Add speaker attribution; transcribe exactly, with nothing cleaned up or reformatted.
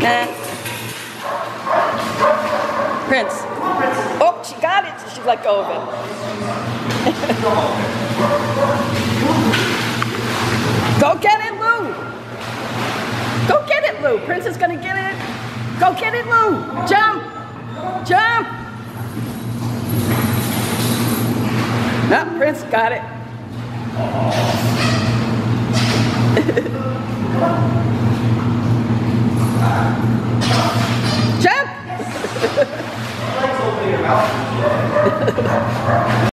Speaker 1: Prince. Oh, she got it. She let go of it. Go get it, Lou. Go get it, Lou. Prince is gonna get it. Go get it, Lou. Jump. Jump. No, Prince got it. Jump.